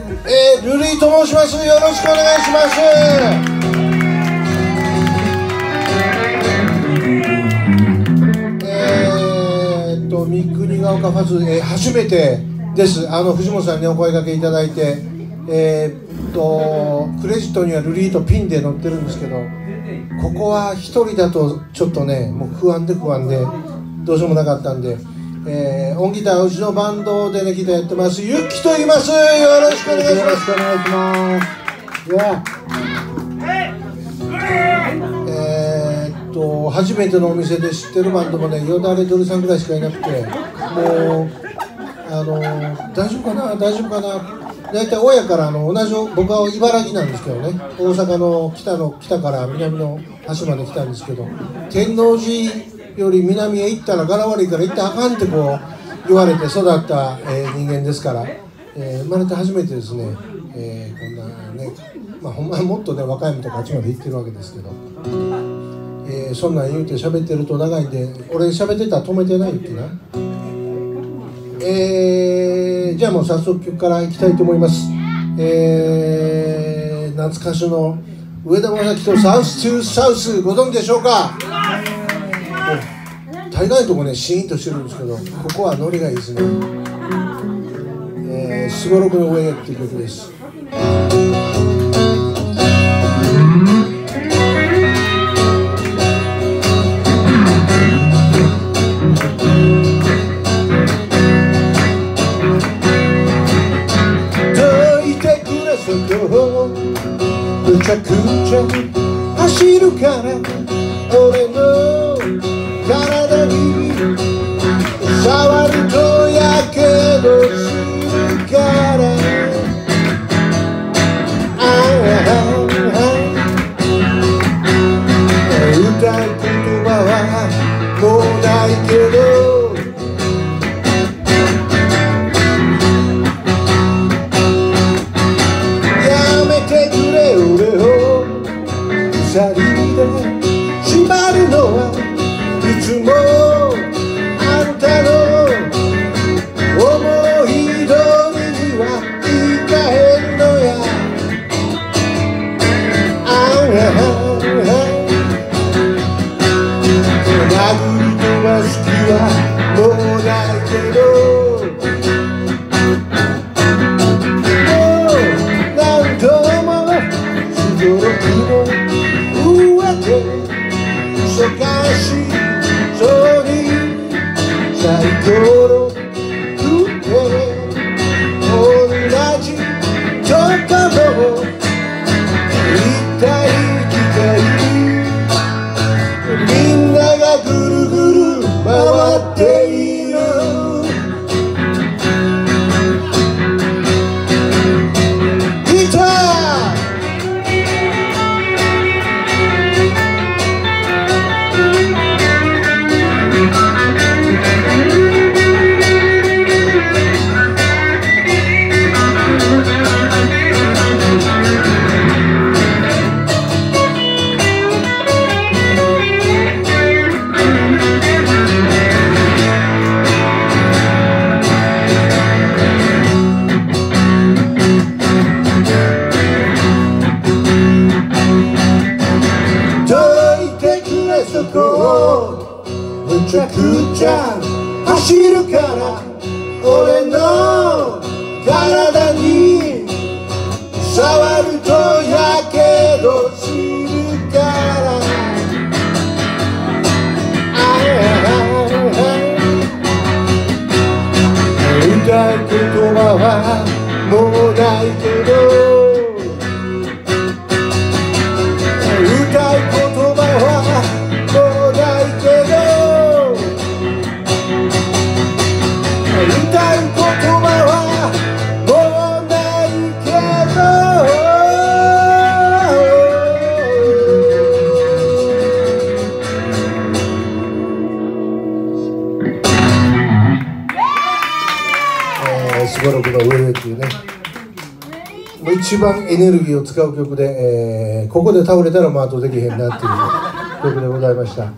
ルリーと申します。よろしくお願いします。三国ヶ丘ファズ、初めてです。藤本さんにお声掛けいただいて、クレジットにはルリーとピンで載ってるんですけど、ここは一人だとちょっとね、もう不安でどうしようもなかったんで、音ギターうちのバンドでねギターやってますゆっきと言います。よろしくお願いします。よろしくお願いします。初めてのお店で知ってるバンドもね、よだれ鳥さんぐらいしかいなくて、もう大丈夫かな大丈夫かな。大体親から同じ、僕は茨城なんですけどね、大阪の北から南の端まで来たんですけど、天王寺より南へ行ったら柄悪いから行ったらあかんってこう言われて育った、人間ですから、生まれて初めてですね、こんなね、ほんまはもっとね和歌山とかあっちまで行ってるわけですけど、そんなん言うて喋ってると長いんで、俺喋ってたら止めてないってな。じゃあもう早速曲からいきたいと思います。夏歌手の上田正樹とサウストゥーサウス、ご存知でしょうか。大概のとこねシーンとしてるんですけど、ここはノリがいいですね。すごろくの上へっていう曲です。むちゃくちゃ走るから俺の体に触るとやけどするから歌う言葉はもうないけど縛るのはいつもあんたの思い通りにはいかへんのや。殴り飛ばす気はもうないけど、もう何度もすごろくの忙しそうにサイコロ振って同じところを行ったり来たり、みんながぐるぐる回っている。ギターむちゃくちゃ走るから俺の体に触るとやけどするから、歌う言葉はもうないけど、歌う言葉はもうないけど、歌う言葉はもうないけど。すごろくの上へっていうね、もう一番エネルギーを使う曲で、ここで倒れたらもうあとできへんなっていう曲でございました。も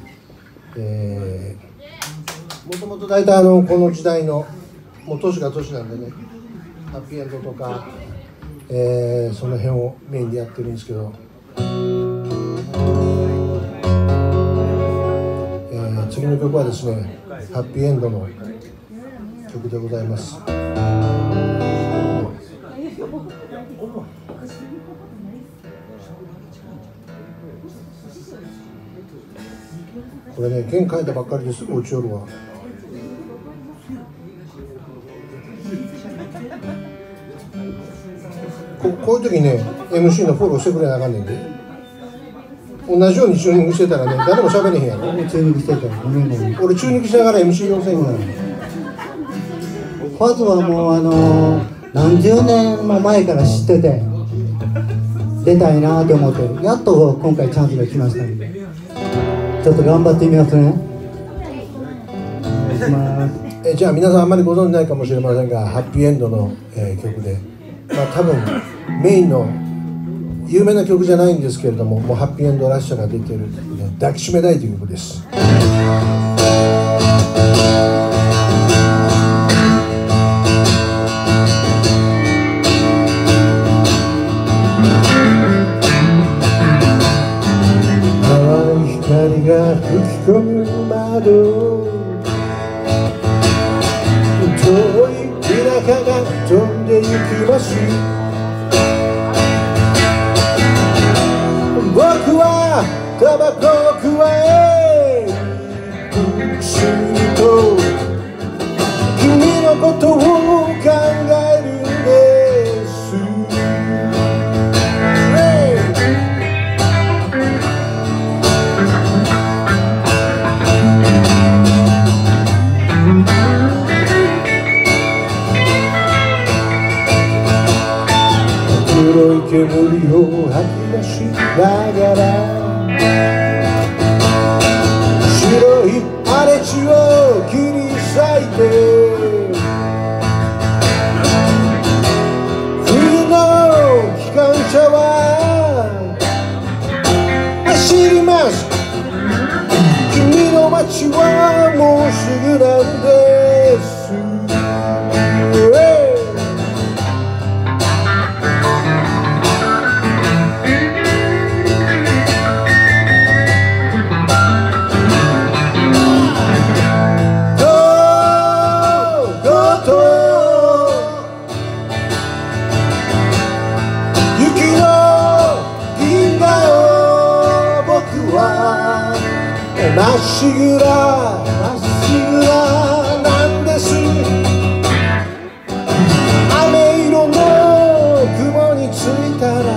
ともと大体この時代のもう年が年なんでね、ハッピーエンドとかその辺をメインでやってるんですけど、次の曲はですね、ハッピーエンドの曲でございます。これね、弦変えたばっかりですぐ落ちよるわ。こういう時にね、MC のフォローしてくれなあかんねんで。同じようにチューニングしてたらね、誰も喋れへんやろ。 チューニングしてたらごめんごめん。 俺チューニングしながら MC 要せんから。 ファズはもう何十年も前から知ってて出たいなと思って、やっと今回チャンスが来ましたんで、ちょっと頑張ってみますね。お願いします。 じゃあ皆さんあんまりご存じないかもしれませんが、ハッピーエンドの、曲で、多分メインの有名な曲じゃないんですけれども、もうハッピーエンドらしさが出てる曲で、抱きしめたいという曲です。淡い光が吹き込む窓、遠い田舎が飛んで行きます。僕はタバコをくわえ、不思議と君のことを考えるんです。黒い煙を吐き出しながら、白い荒れ地を切り裂いて、冬の機関車は走ります。君の街はもうすぐなんです。まっしぐらなんです。飴色の雲についたら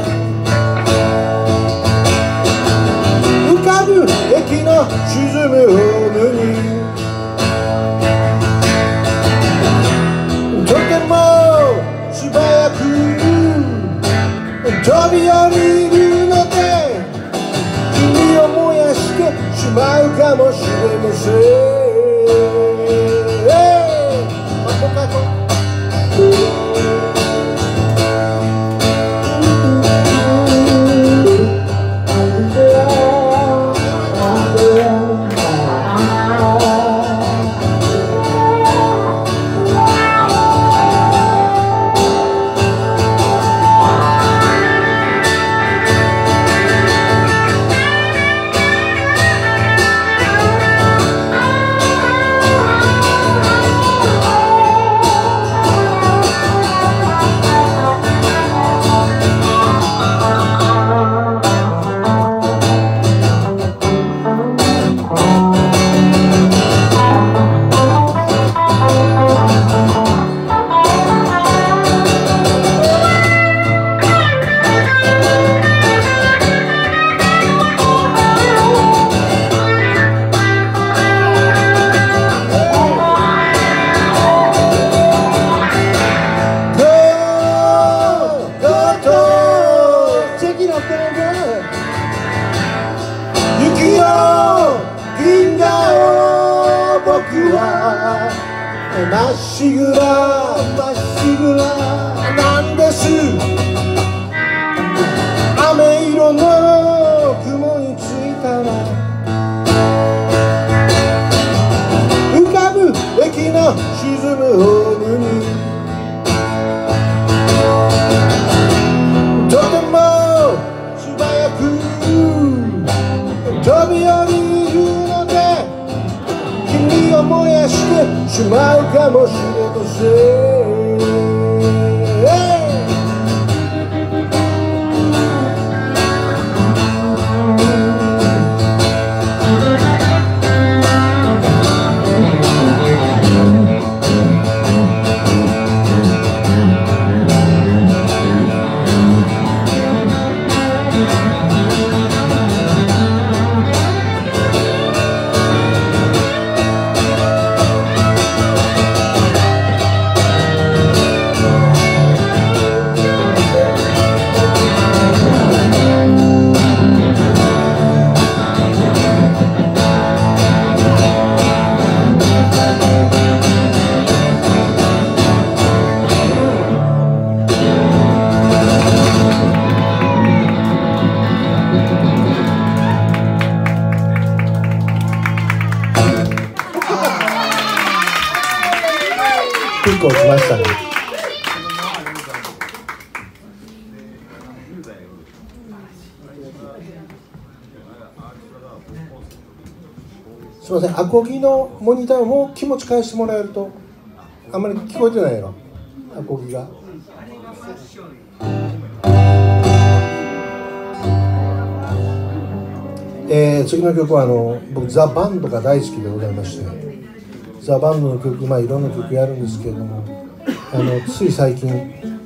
浮かぶ駅の沈むホームに、とても素早く飛び降りるので君を燃やしてしまうかもしれません。まっしぐらなんです。飴色の雲についたら浮かぶ駅の沈むホームにまうかもしれません。結構来ましたね。すみません、アコギのモニターをもう気持ち返してもらえると、あんまり聞こえてないやろ、アコギが。次の曲は僕ザ・バンドが大好きでございまして、ザ・バンドの曲、いろんな曲やるんですけれども、つい最近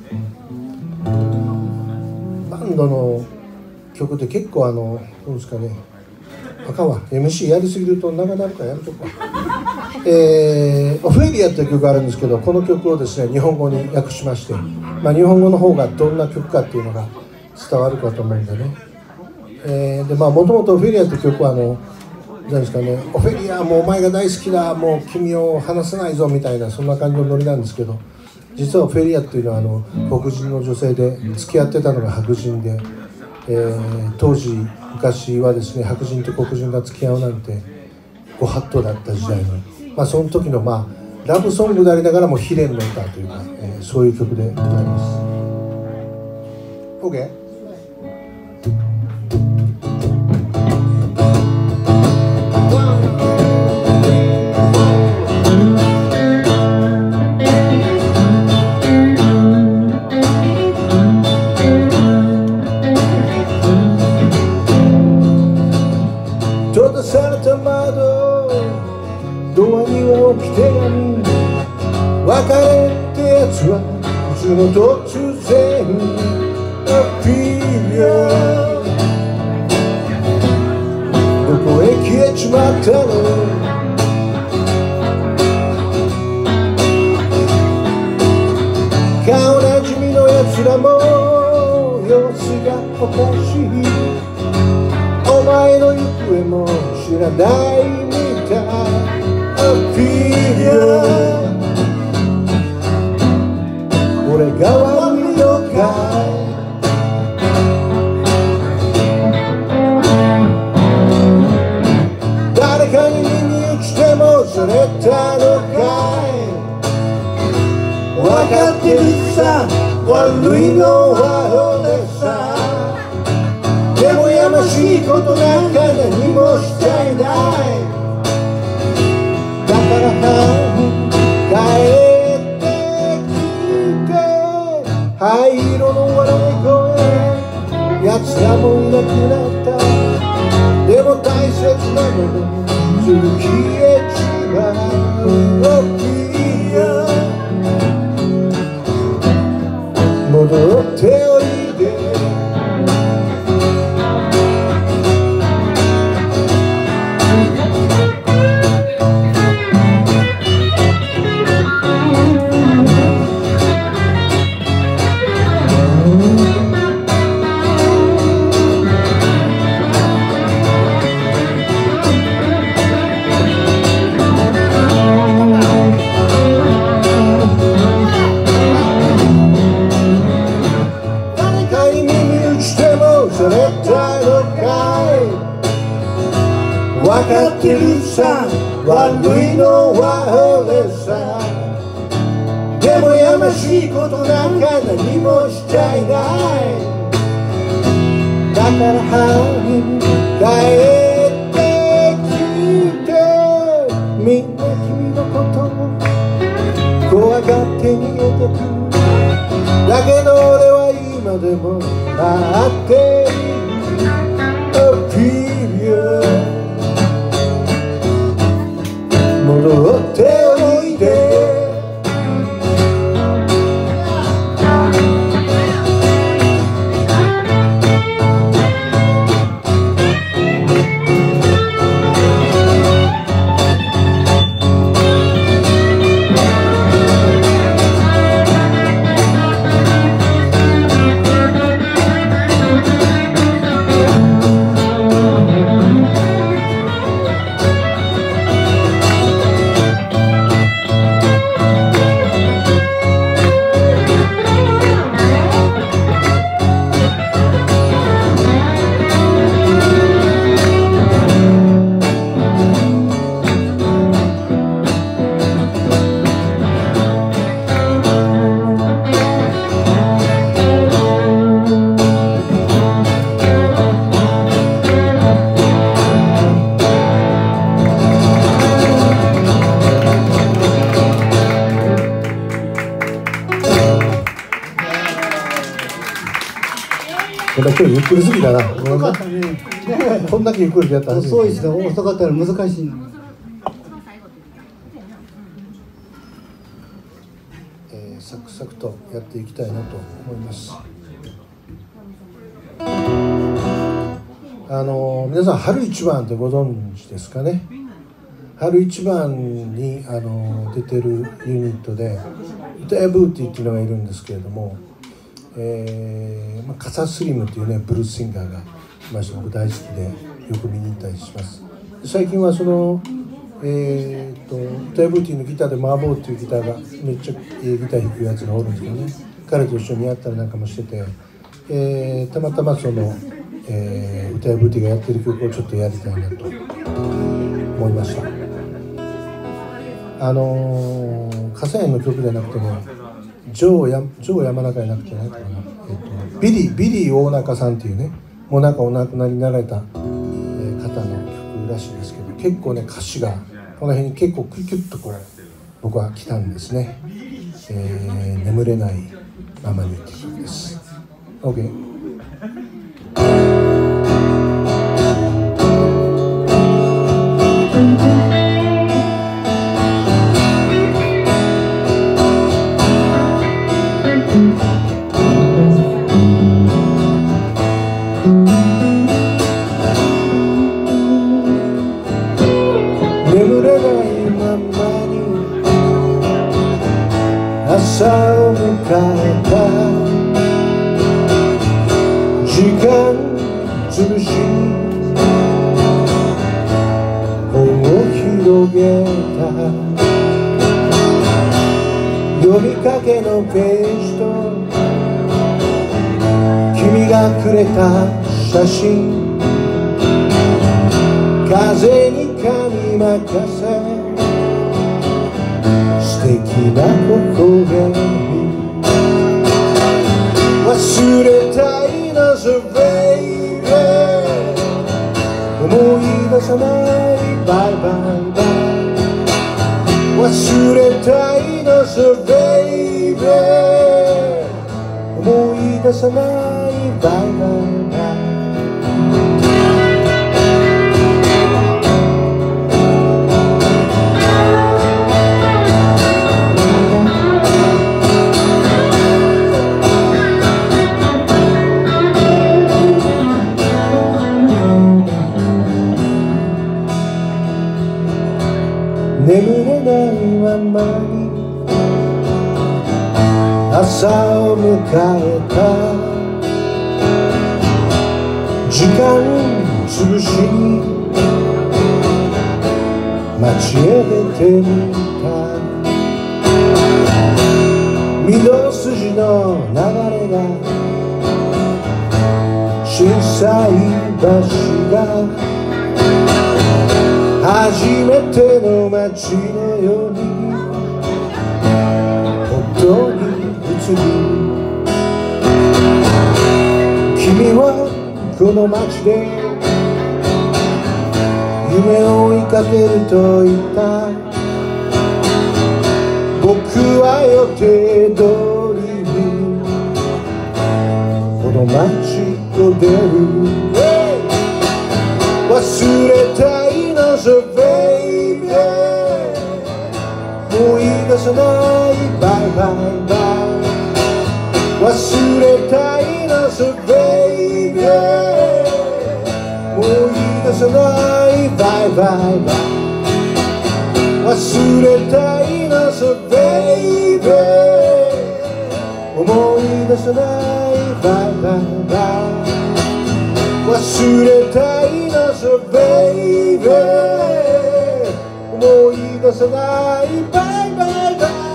バンドの曲って結構どうですかね、あかんわ、 MC やりすぎると長なるからやめとくわ。オフェリアっていう曲があるんですけど、この曲をですね日本語に訳しまして、日本語の方がどんな曲かっていうのが伝わるかと思うんでね。でもともとオフェリアっていう曲は何ですかね、オフェリアもうお前が大好きだ、もう君を離さないぞみたいな、そんな感じのノリなんですけど、実はオフェリアっていうのは黒人の女性で、付き合ってたのが白人で、当時昔はですね白人と黒人が付き合うなんてご法度だった時代に、その時のラブソングでありながらも悲恋の歌というか、そういう曲でございます。 OK？閉ざされた窓、ドアには置き手紙、別れってやつはいつも突然アピール、どこへ消えちまったの、顔なじみのやつらも様子がおかしい、お前の行方も知らないみたい、アピール、俺が悪いのかい、誰かに耳打ちでもされたのかい、分かってるさ、悪いのは俺さ、でもやましいことなんか何もしちゃいない、だから帰ってきて、灰色の笑い声、やつらもいなくなった、でも大切なものすぐ消えちまう、戻っておいで、分かってるさ、悪いのは俺さ、でもやましいことなんか何もしちゃいない、だから帰ってきて、みんな君のことをてく。だけど俺は今でも待ってる。Oh period、 戻っておいで。今日ゆっくりすぎだな。 遅かったね。 こんだけゆっくりでやったら遅いし遅かったら難しいの。 サクサクとやっていきたいなと思います。皆さん春一番ってご存知ですかね。春一番に出てるユニットでウタヤブーティーっていうのがいるんですけれども、カサスリムっていうねブルースシンガーがいまして、僕大好きでよく見に行ったりします。最近はそのウタヤブーティーのギターでマーボーっていうギターがめっちゃギター弾くやつがおるんですけどね、彼と一緒にやったりなんかもしてて、たまたまその、ウタヤブーティーがやってる曲をちょっとやりたいなと思いました。葛西園の曲じゃなくてね、ジョー山中じゃなくて何かな、ビリー大中さんっていうね、もうなんかお亡くなりになられた、方の曲らしいですけど、結構ね歌詞がこの辺に結構キュッとこう僕は来たんですね。眠れないままにっていう曲です。 OK。眠れないままに朝を迎えた、時間つぶし本を広げた、読みかけのページと君がくれた写真、風に髪任せ素敵な心に忘れたいなぜ baby、 思い出さないバイバイバイ、忘れたいなぜ baby、 思い出さないバイバイバイ。眠れないままに朝を迎えた、時間つぶしに街へ出てみた、御堂筋の流れが小さい橋が初めての街のように本当に映る、君はこの街で夢を追いかけると言った、僕僕は予定通りにこの街を出る、忘れたいのさ baby もう言い出せないバイバイバイ忘れたいのさ baby もう言い出せないバイバイバイ忘れたいのさ baby 思い出せないバイバイバイ忘れたいのさ baby 思い出せないバイバイバイ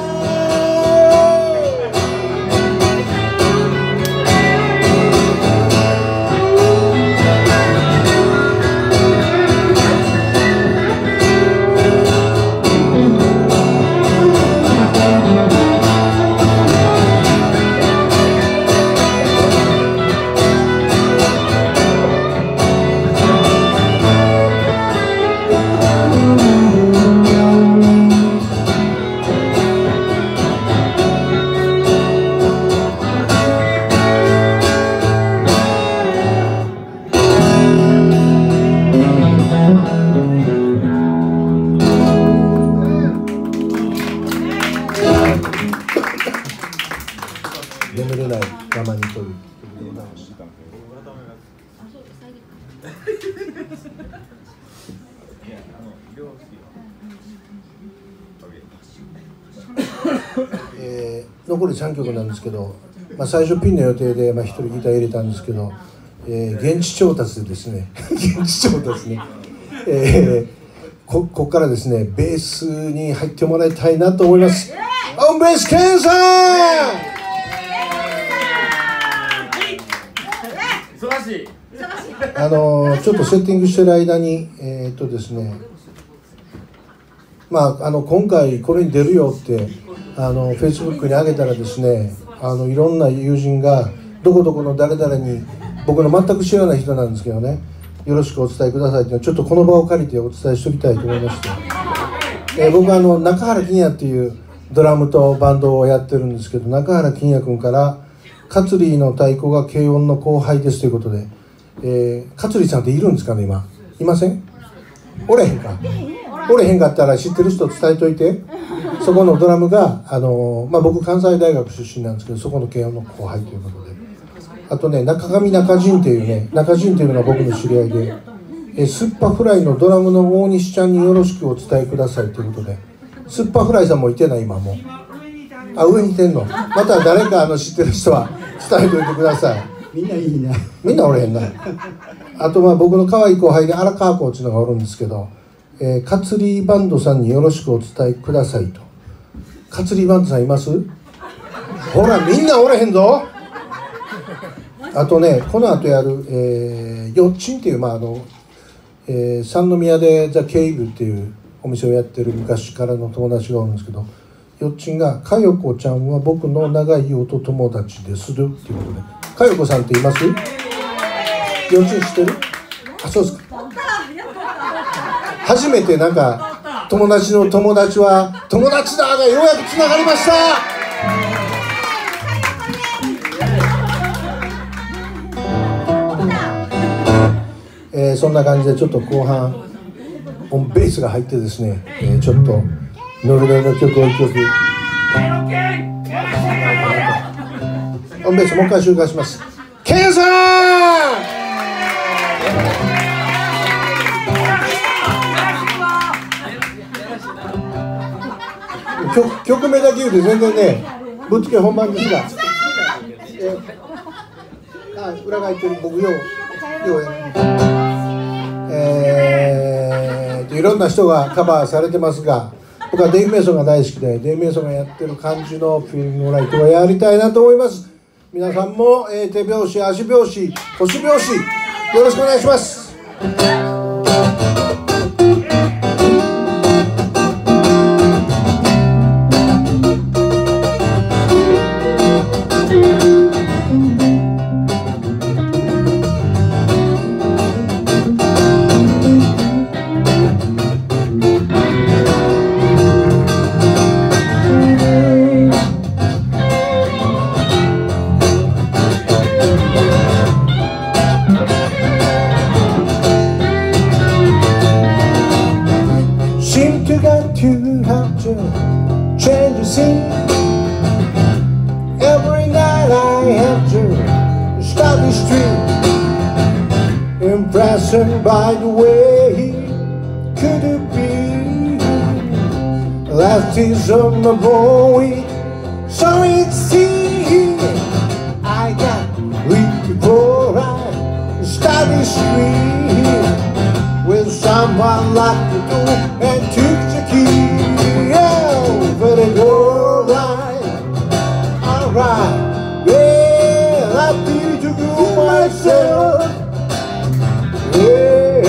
眠れないままにという曲でございました。残り3曲なんですけど、最初ピンの予定で1人ギター入れたんですけど、現地調達でですね現地調達ね、ここからですねベースに入ってもらいたいなと思います。オンベースケンさん忙しい。 ちょっとセッティングしてる間にですね、今回これに出るよってFacebook に上げたらですね、いろんな友人がどこどこの誰々に僕の全く知らない人なんですけどね、よろしくお伝えくださいっていうのをちょっとこの場を借りてお伝えしておきたいと思いまして、僕は中原金也っていうドラムとバンドをやってるんですけど、中原金也君からカツリーの太鼓が軽音の後輩ですということで、カツリーさんっているんですかね、今いません？おれへんか、おれへんかったら知ってる人伝えといて。そこのドラムが僕関西大学出身なんですけど、そこの軽音の後輩ということで、あとね中上中陣っていうね、中陣っていうのが僕の知り合いで、スッパフライのドラムの大西ちゃんによろしくお伝えくださいということで、スッパフライさんもいてない今も上にいてんの、また誰か知ってる人は伝えておいてください。 みんないいね。 みんなおれへんな。あと僕の可愛い後輩で荒川コーチのがおるんですけど、カツリーバンドさんによろしくお伝えくださいと。カツリーバンドさんいます？ほらみんなおれへんぞ。あとね、この後やる、よっちんっていう三宮でザ・ケイブっていうお店をやってる昔からの友達がおるんですけど、よっちんが「かよこちゃんは僕の長い音友達でする」っていうことで、かよこさんっています？よっちん知ってる？あ、そうですか。初めて友達の友達は友達だがようやくつながりました。そんな感じでちょっと後半オンベースが入ってですね、ちょっとノルウェーの曲を1曲オンベースもう一回周回します。ケンさん曲名だけ言うと全然ねぶっつけ本番ですが、裏が入ってる僕よういろんな人がカバーされてますが、僕はデイブ・メイソンが大好きで、デイブ・メイソンがやってる感じのフィーリングライトをやりたいなと思います。皆さんも手拍子、足拍子、腰拍子よろしくお願いします。 impressed by the way he could be. Left is on the boy, so it seems I got weak before I start the street with someone locked the door and took the key. Oh, but it go alright, yeah, I feel to go myself. Yeah,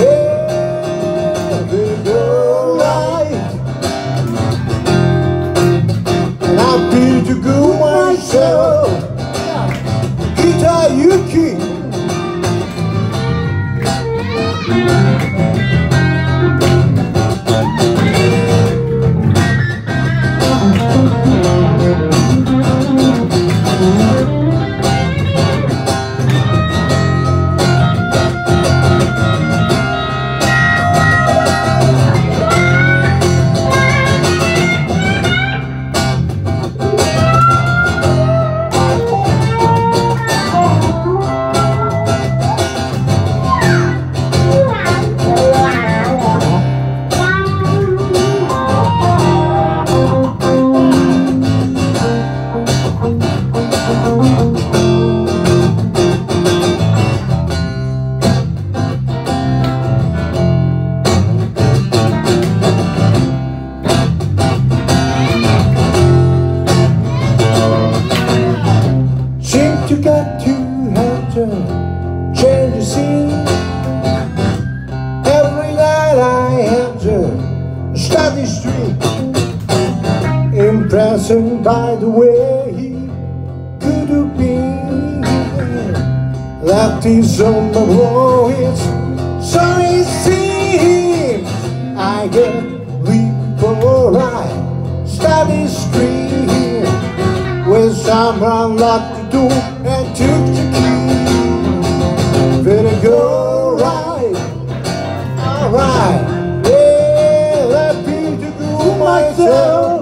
it alright, and I feel to go myself. Guitar Yuki. You got to have to change the scene. Every night I have to start the street, impressed by the way he could have been. Left his on the wall, it's so it seems I get weak before I start the street with someone locked the door and took the key. Better go right, alright, yeah, let me to go myself.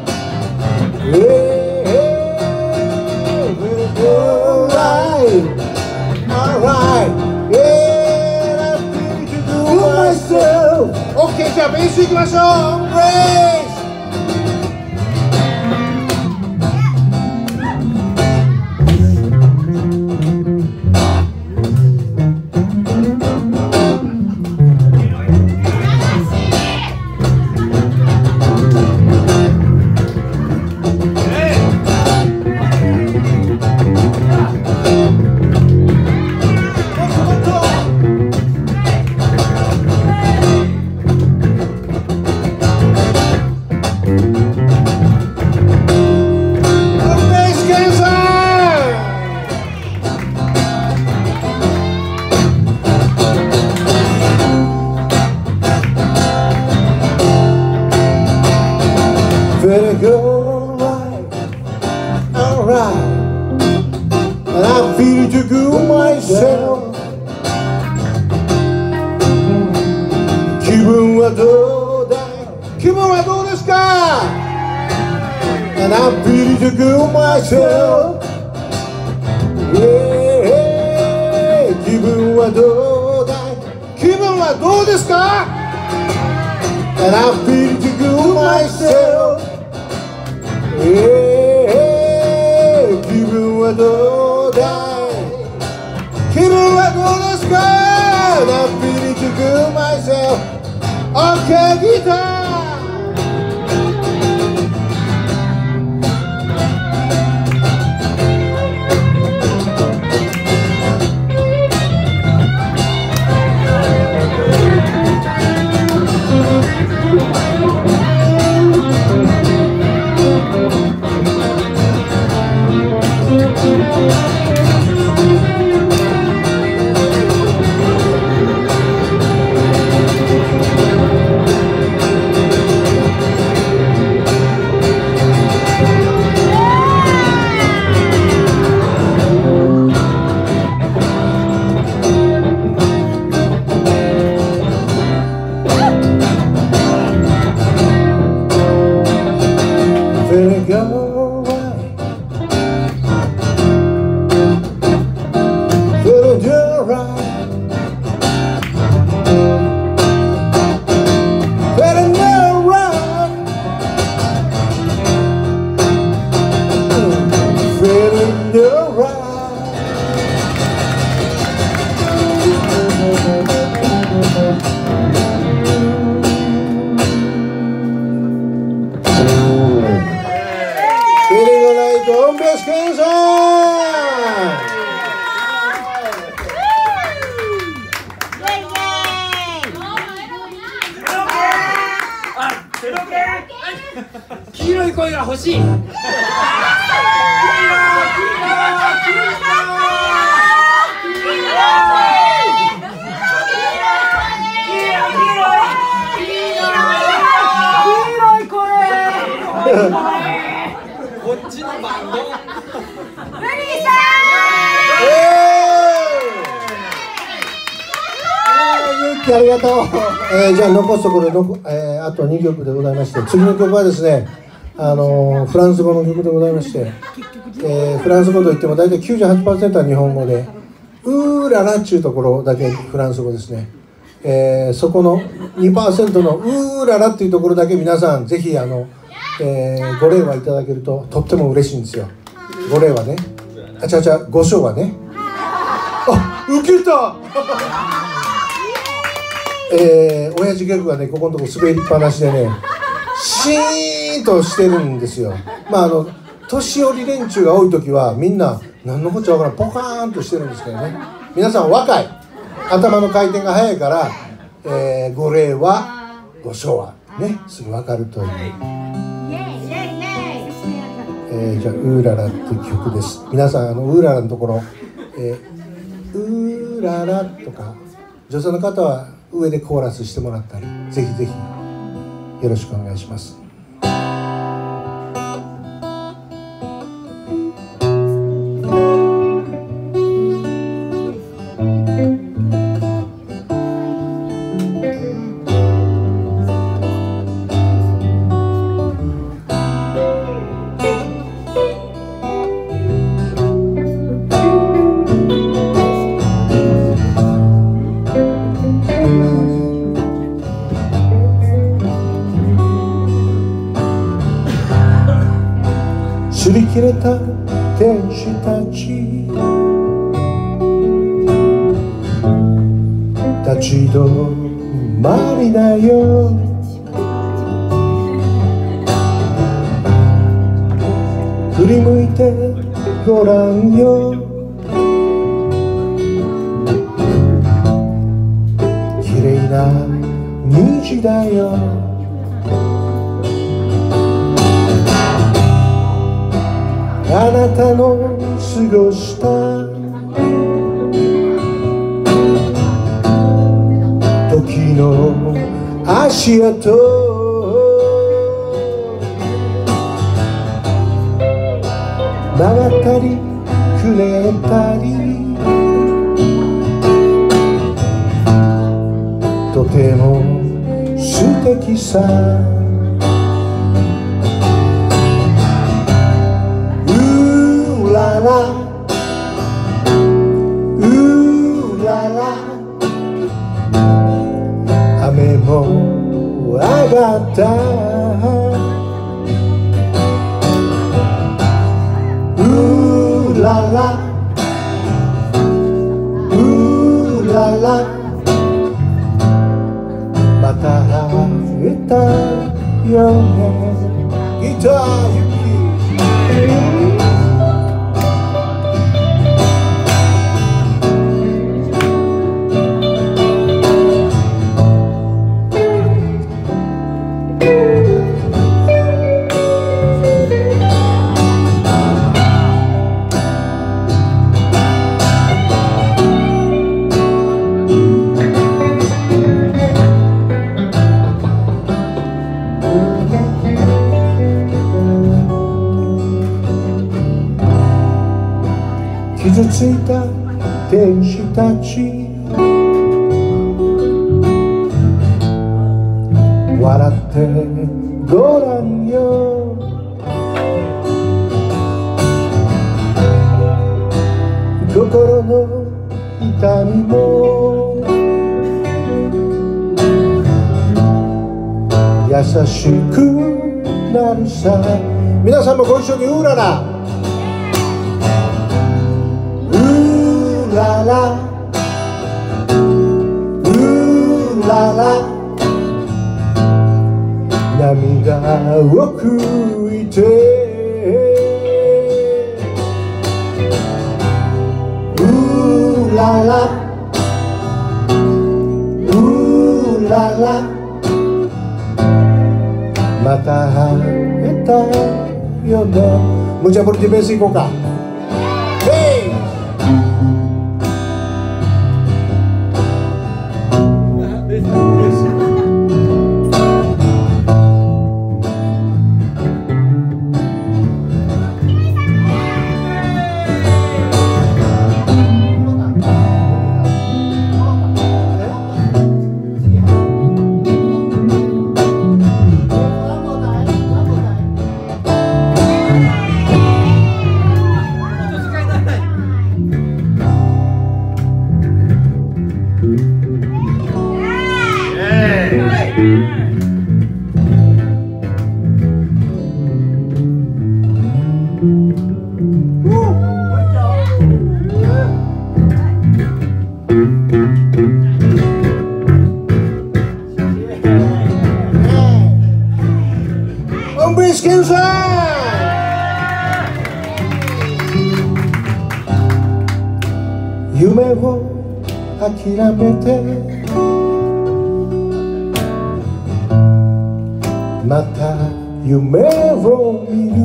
Yeah, better go right, alright, yeah, let me to go myself. Okay, じゃあベースいきましょう。ベース。Better go right, alright, and I feel to go myself. 気分はどうだい？気分はどうですか？ And I feel to go myself. Yeah, 気分はどうだい？気分はどうですか？ And I feel to go myself. Yeah, 気分はどうだい？気分はどうですか？ And I feel to go myself. Okay, guitar. 声が欲しい。こっちのバンド。 ありがとう。じゃあ残すところあと2曲でございまして、次の曲はですね、フランス語の曲でございまして、フランス語といっても大体 98% は日本語で、うーららっちゅうところだけフランス語ですね。そこの 2% のうーららっていうところだけ皆さんぜひご令和いただけるととっても嬉しいんですよ。ご令和ね。ご唱和ね。あ、ウケた親父ギャグがね、ここのとこ滑りっぱなしでね、シーンとしてるんですよ。年寄り連中が多い時はみんな何のこっちゃわからん、ポカーンとしてるんですけどね、皆さん若い、頭の回転が速いから、ご令和ご昭和ね、すぐ分かるという、じゃあ「うーらら」っていう曲です。皆さんうーららのところ、うーららとか女性の方は上でコーラスしてもらったり、ぜひぜひよろしくお願いします。擦り切れた天使たち立ち止まりだよ、振り向いてごらんよ、綺麗な虹だよ、あなたの過ごした時の足跡、曲がったりくねったり、とても素敵さ、雨も上がった、うーららうーらら、また会えたよね、ギターゆき傷ついた天使たち笑ってごらんよ、心の痛みも優しくなるさ。皆さんもご一緒にうーららうららうらら、涙を拭いてうららうらら、また会えたよね。無茶ぶりでベースいこうか。ベー夢を諦めてまた夢を見る。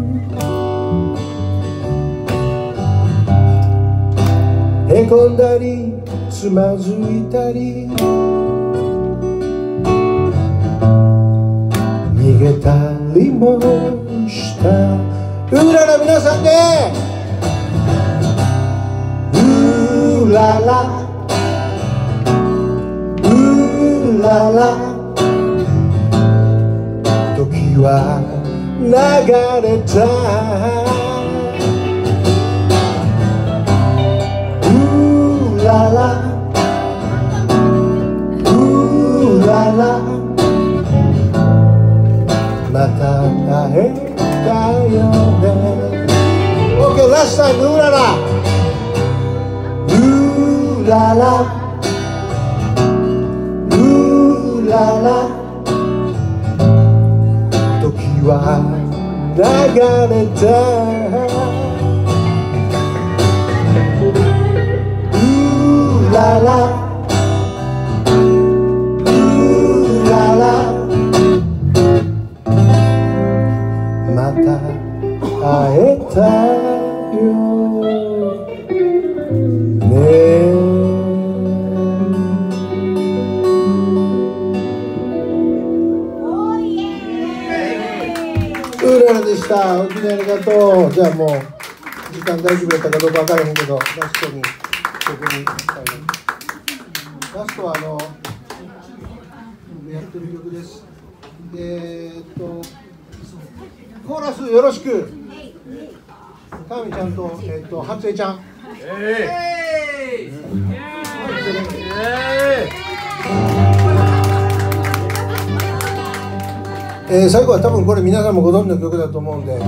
へこんだりつまずいたり逃げたりもした。うらら皆さんでうららうらら時は流れた。うららうららまた会えたよね。 OK ラストタイムうららうららうらら時は流れた。うららうららまた会えたよね。うららでした。おきにありがとう。じゃあもう時間大丈夫だったかどうか分からへんけど、ラストに曲にラストはやってる曲です。コーラスよろしく。かみちゃんと初江ちゃん。最後は多分これ皆さんもご存知の曲だと思うんで、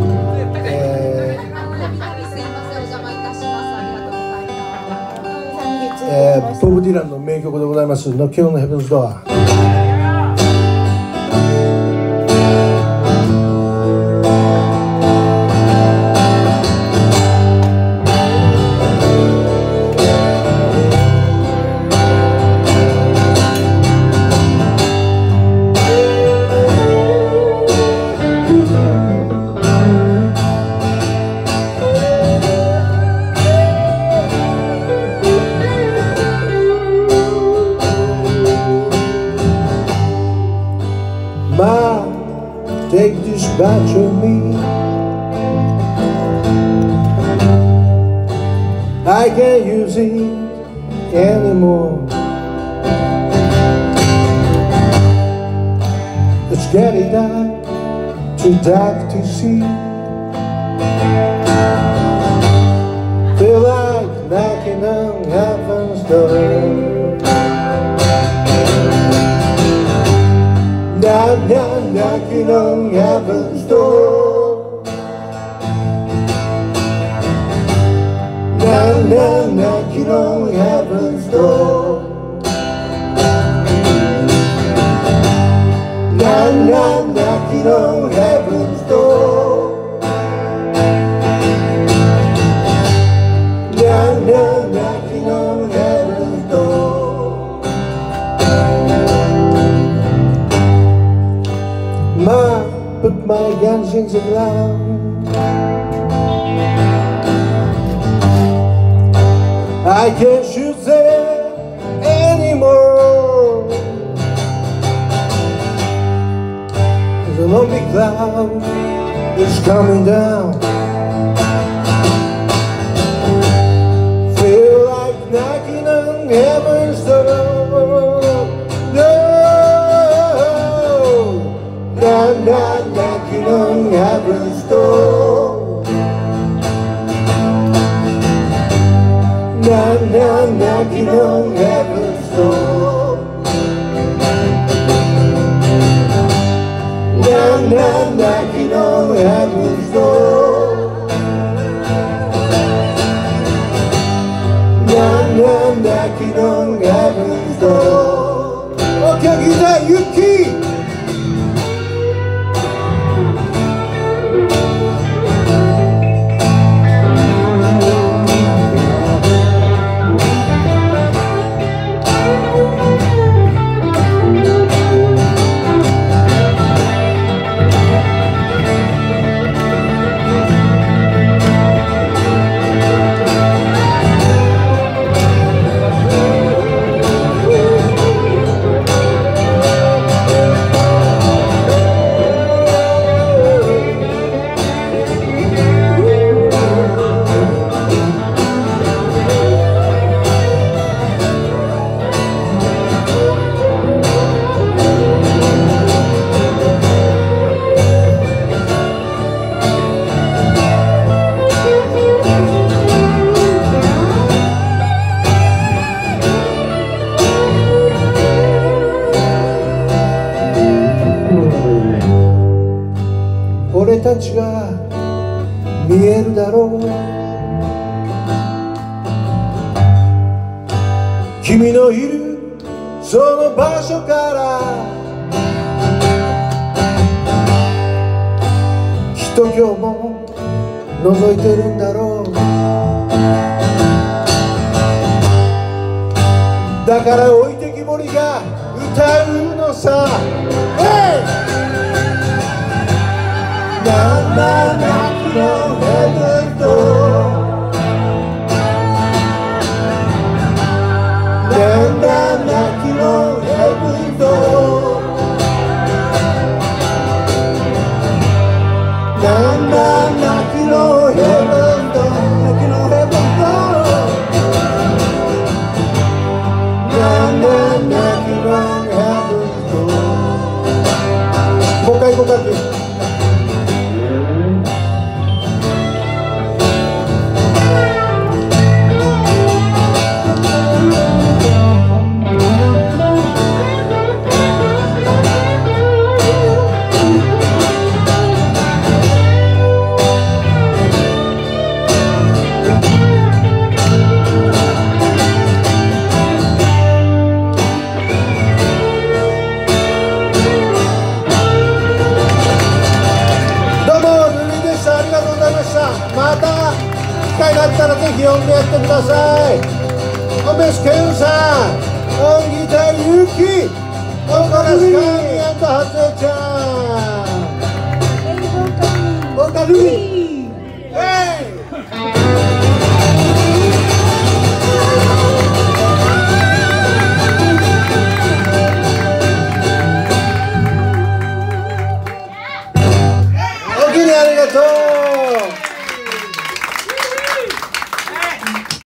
ボブ・ディランの名曲でございます「ノッキング・オン・ヘブンズ・ドア」。Take this batch of me. I can't use it anymore. It's getting dark, too dark to see. Feel like knocking on heaven's door. Knocking on heaven's door. Knocking on heaven's door. Knocking on heaven's door. Knocking on heaven's door. Put my guns touching the ground. I can't shoot there anymore. The lonely cloud is coming down. Feel like knocking on heaven's door. No, not knocking on heaven's door. Not knocking on heaven's door. Not knocking on heaven's door. Not knocking on heaven's door. Okay, guitar, Yuki.俺たちが見えるだろう。君のいるその場所からきっと今日も覗いてるんだろう。だから置いてきぼりが歌うのさ。Knocking on heaven's door. Knocking on heaven's door. Knocking on heaven's door. Knocking on heaven's door. Knocking on heaven's door. もう一回行こうか。また機会があったらぜひ呼んでやってください。おめすけんさん、オンギターゆき、オンガラスカーミアンとハゼちゃん、ボーカル